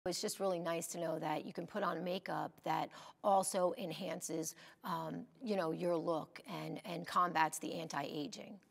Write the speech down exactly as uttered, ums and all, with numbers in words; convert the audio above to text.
It's just really nice to know that you can put on makeup that also enhances, um, you know, your look and, and combats the anti-aging.